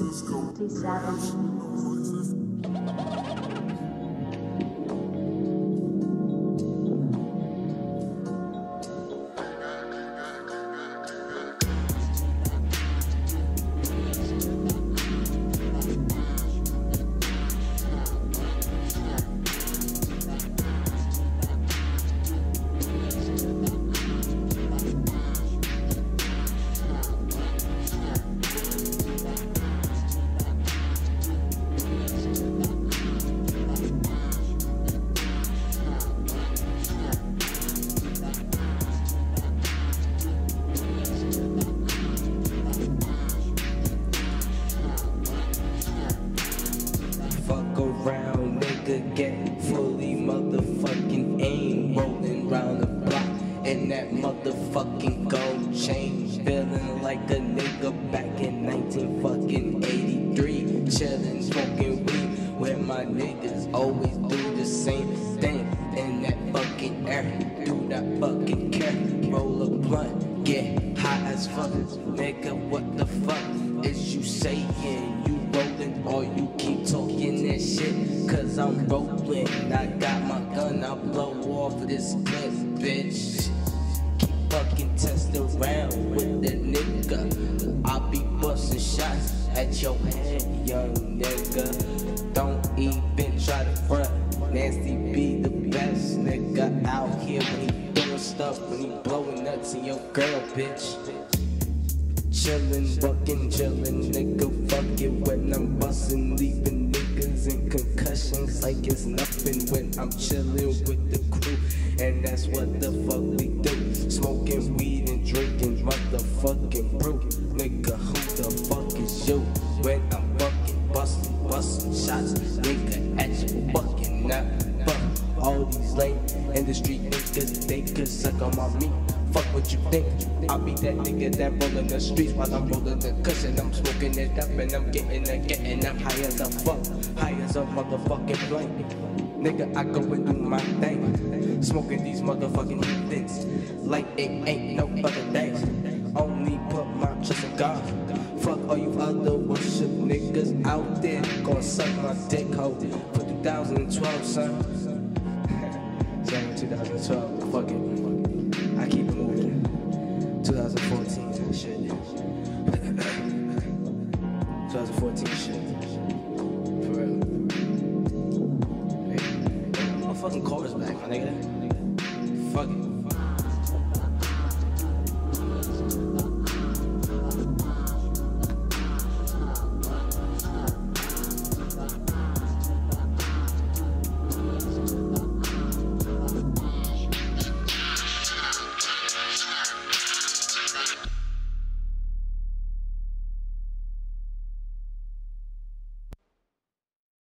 Fuck around, nigga, get fully motherfucking aim. Rolling round the block in that motherfucking gold chain. Feeling like a nigga back in 1983. Chillin', smoking weed where my niggas always do the same thing. In that fucking air, do not fucking care. Roll a blunt, get high as fuck. Nigga, what the fuck is you saying? You rolling or you keep talking that shit? Cause I'm rolling, I got my gun, I'll blow off this clip, bitch. Keep fucking testing around with the nigga. I'll be busting shots at your head, young nigga. Don't even try to front. Nasty be the best nigga out here when he doing stuff, when he blowing nuts in your girl, bitch. Chillin', fucking chillin', nigga, fuck it when I'm bustin', leaving niggas in concussions like it's nothing when I'm chillin' with the crew, and that's what the fuck we do. Smoking weed and drinking motherfucking brew. Nigga, who the fuck is you when I'm fucking bustin' shots, nigga, at you fucking up. Fuck all these lame industry niggas, they could suck on my meat. Fuck what you think, I'll be that nigga that rollin' the streets while I'm rollin' the cushion. I'm smoking it up and I'm getting up high as a fuck, high as a motherfucking flame. Nigga, I go and do my thing, smoking these motherfucking heathens like it ain't no other days. Only put my trust in God. Fuck all you other worship niggas out there, gon' suck my dick hole for 2012, son. Saying 2012, fuck it.